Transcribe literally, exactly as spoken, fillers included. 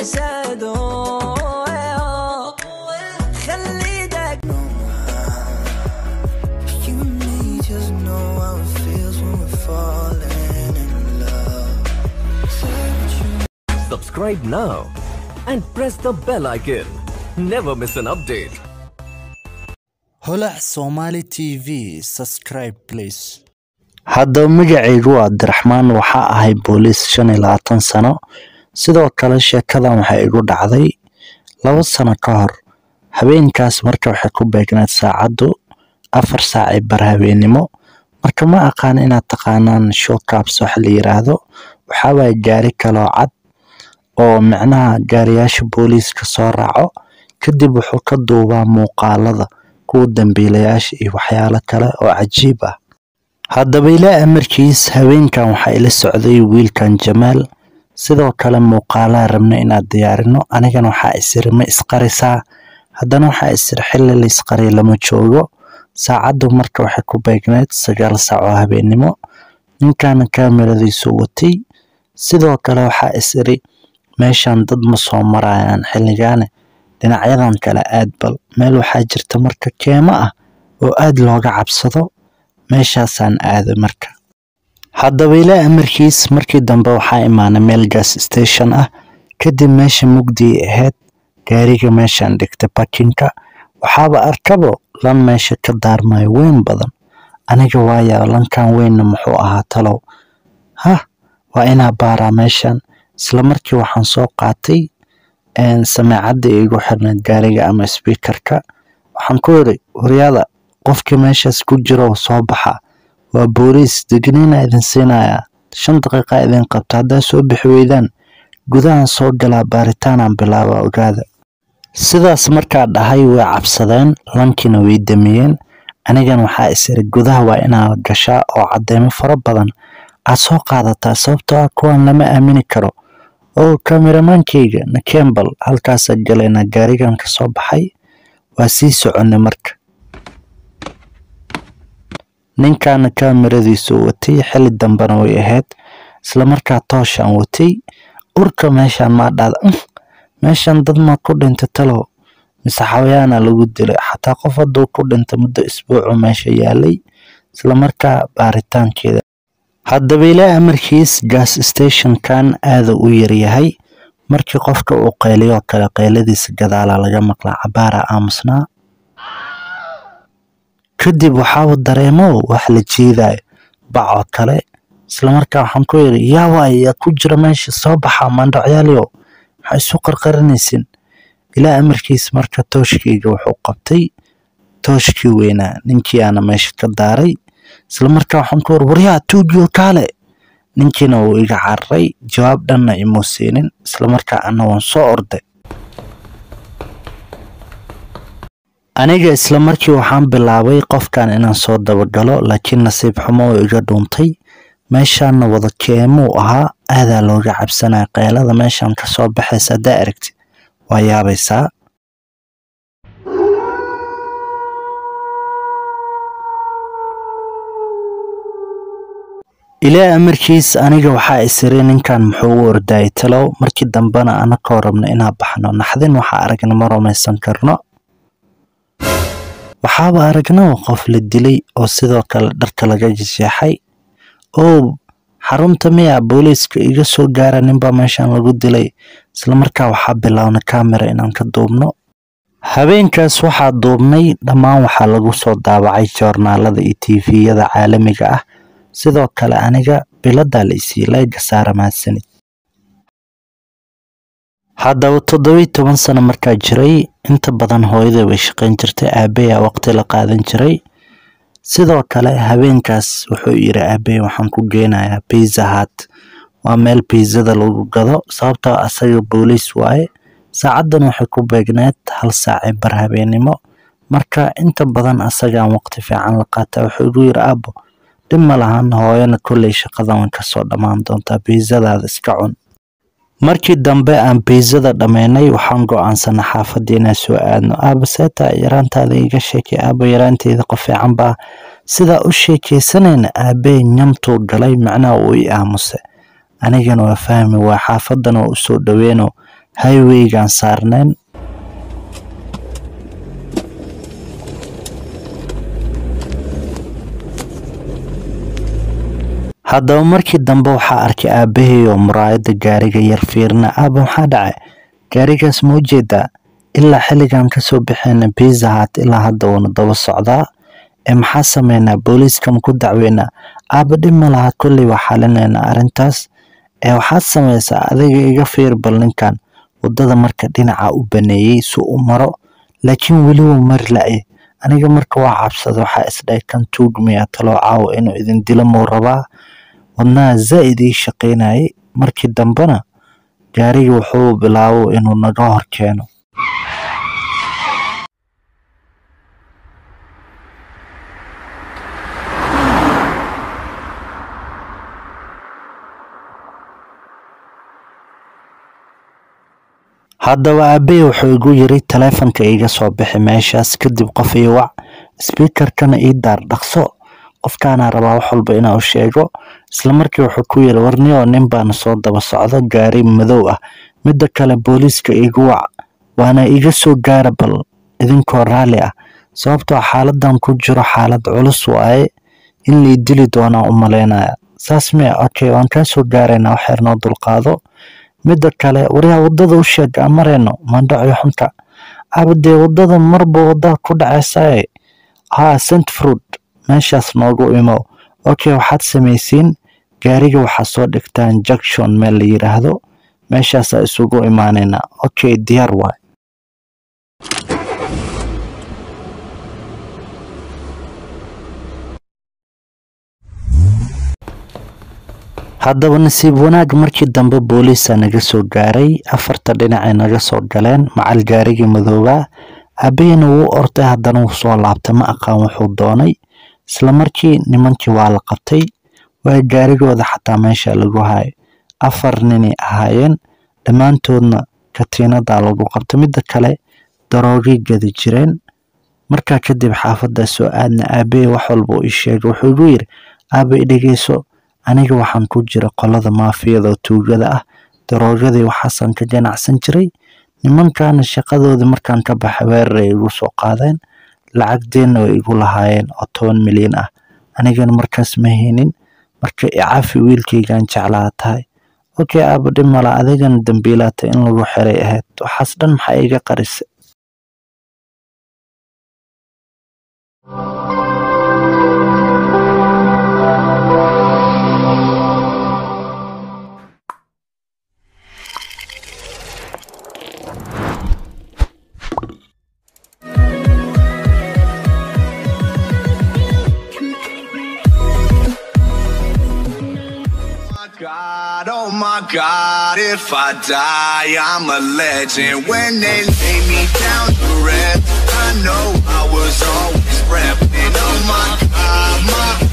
زادوا خلي داك You and me just know how it feels when we're falling in love. Subscribe now and press the bell icon. Never miss an update. هلا Somali تي في subscribe please. هذا magacaygu waa Abdiraxmaan waxa ahay booliis shan iyo labaatan sano sidoo kale sheekadan waxa igu dhacday laba sano ka hor habeenkaas marka waxa ku beegnayd saacadu afar saac bar habeenimo marka ma aqaan inaad taqaanaan show caps wax la yiraahdo waxa way gaari kale cad oo macnaha gaariyaasha booliiska soo raaco kadib wuxuu ka duubaa muuqaalada ku dambiilayaasha iyo waxyaalo kale oo cajiib ah haddaba ilaa amarkiis haweenkan waxa ila socday wiilkan Jamaal sidoo kale muuqaalaha rabna inaad diyaarino anigana waxa isir ma isqarisaa haddana waxa isir xilli la isqari lama joogo saacadu marka waxa ku beegnayd sagaal saac oo habeenimo ninkan kaamiradiisu watay sidoo kale waxa isiri meeshan dad ma soo marayaan xilligan dhinacyadan kale aad bal meel waxa jirta marka keema ah oo aad looga cabsado meeshaasan aad marka haddaba ilaa amarkiis markii dambe waxa imaanay meel gas station ah kadib meesha mugdi ahayd gaariga meeshan dhigtay parkinka waxaaba arkabo lan meesha ka daarmay weyn badan aniga waaya lankan weyn muxuu ahaa talo ha waa ina baara meeshan isla markii waxaan soo qaatay een samaacada igu xirnay gaariga ama speakerka waxaan ku yiri wariyada qofkii meeshaas ku jiro soo baxa waa booliis degnina idin siinaya shan daqiiqo idin qabta hadaa soo bixi weydaan gudahan soo gala baaritaan aan bilaabo ogaada sidaas markaa dhahay way cabsadeen lankina way damiyeen anigan waxa isir gudaha waa inaa gashaa oo cadeemo fara badan aad soo qaadataa sababtoo ah kuwan lama aamini karo oo kameramankeyga na Campbell halkaas galena gaarigan ka soo baxay waa sii soconay marka ninkan kameradiisu watay xilli dambana way ahayd isla markaa tooshan watay urka meeshan ma dhad meeshan dad ma ku dhintay talo mise xawayaana lagu dilay xataa qof haduu ku dhintay muddo isbuuc meesha yaalay isla markaa baaritaankeeda haddaba ilaa amarkiis gas station kan aad u yar yahay markii qofka uu qayliyo kala qayladiisa gadaala laga maqlaa cabaara aamusnaa kadib waxa uu dareemo wax la jeeday baco kale isla markaa waxaan ku yiri yaa way ku jira meesha soo baxa mandhacyaaliyo waxa isu qarqarinaysin ilaa amarkiis marka tooshkeyga wuxuu qabtay tooshkii weynaa ninkii ana meesha ka daaray isla markaa waxaan ku yiri wariyaa tuugiyo kale ninkiina uu iga carray jawaab dhanna ima siinin isla markaa ana waan soo orday aniga isla markii waxaan bilaabay qofkan inaan soo dabagalo laakiin nasiib xumo oo iga dhuuntay meeshan wada keemo ahaa aada looga cabsanay qeylada meeshan ka soo baxaysa direct waa yaabaysaa ilaa amarkiis aniga waxa isirey ninkan muxuu u orday talo markii dambana ana ka rabno inaan baxno naxdin waxa aragna ma rumaysan karno waxaaba aragnaa qof la dilay oo sidoo kale dharka laga jeexay oo xarunta miya booliiska iga soo gaara ninba meeshan lagu dilay isla markaa waxa bilaawna camera inaan ka duubno habeenkaas waxa duubnay dhamaan waxa lagu soo daabacay joornaalada iyo T V-yada caalamiga ah sidoo kale aniga bilada la isiilay gasaara maasanid haddaba toddoba iyo toban sano markaa jiray inta badan hooyada way shaqayn jirtay aabeeya waqti la qaadan jiray sidoo kale habeenkaas wuxuu yiri aabee waxaan ku geenayaa Pizza Hut waa meel pizzada lagu gado sababtoo asaga booliis waaye saacadan waxay ku beegneed hal saac bar habeenimo marka inta badan asaga waqti fiican la qaata wuxuu ugu yiri aabo dhima lahan hooyana kulay shaqadan ka soo dhamaan doonta pizzadaada iska cun markii dambe aan pizzada dhameynay waxaan go'aansanay xaafadiina soo aadno aaba seeta yaraantaada iga sheekay aaba yaraanteeda qof fiican baa sida u sheekaysanayna aabe nyamto galay macnaa uu i aamuse anigana waa fahmi waa xaafadan oo soo dhaweeno highwaygaan saarneen. haddaba markii dambe waxaa arkay aabbahay oo muraayada gaariga yar fiirna. aaba maxaa dhacay? gaarigaas ma ujeedaa? ilaa xilligan kasoo bixeena Pizza Hut ilaa hadda uuna daba socdaa. ee maxaa sameynaa? booliiska ku dacweynaa? aaba dhib ma laha, kolley waa xalinaynaa arrintaas. ee waxaad samaysaa adiga iga fiir bal ninkan wadada marka dhinaca u baneeyay si uu maro, laakiin weli wuu mari la'ay. aniga marka waa cabsada, waxaa isdhahay kan tuugmaya taloo caawo inuu idin dilo muu rabaa. wadnaha zaa'id ii shaqaynayay. markii dambena gaariga wuxuu bilaabo inuu naga hor keeno. haddaba aabbahay wuxuu igu yiri taleefanka iga soo bixi meeshaas, kadib qof ii wac, speakerkana ii daar dhaqso, qofkaana rabaa wax walba inaan u sheego. isla markii wuxuu ku yiri warniyo nin baan soo daba socdo gaari madow ah, midda kale booliiska igu wac waana iga soo gaara bal idinkoo raali ah, sababtoo xaaladan ku jiro xaalad culus waaye, in la dili doona u maleynaya. saas mee? okay waan ka soo gaarayna, wax yar noo dulqaado. midda kale wariyaa wadada u sheeg aan marayno mandhaco xunta. abadee wadada marba wada ku dhacaysaa. ha Saint Fruit meeshaas noogu imo. okay waxaad samaysiin gaariga waxaa soo dhigtaan junction meel la yiraahdo, meeshaas isugu imaanayna. okay diyaar waay. haddaba nasiib wanaag markii dambe booliisa naga soo gaaray, afarta dhinac ay naga soo galeen macal gaarigii madooba. aabbayna wuu orday, haddana wuu soo laabtay, ma aqaan wuxuu doonay. isla markii nimankii waa la qabtay, waa gaarigooda xataa meesha lagu hayay. afar ninay ahaayeen, dhammaantoodna katiinadaa lagu qabtay. midda kale daroogay gadi jireen. markaa kadib xaafadda soo aadna, aabbahay wax walba ii sheegay. wuxuu igu yiri aabba i dhegeyso, aniga waxaan ku jira qolada maafiyada oo tuugada ah, daroogadii waxaasan ka ganacsan jiray. nimankaana shaqadoodii markaan ka baxay weerar ay igu soo qaadeen, lacagdeena way igu lahaayeen oo toban milyan ah. anigana markaas ma haynin, marka icaafi wiilkaygaan jeclaa tahay. okay aaba dhib mala, adigana dambiilaata in lagu xiray ahayd, waxaas dhan maxaa iga qarisay? God, oh my God, if I die, I'm a legend. When they lay me down to rest, I know I was always repping. Oh my God, my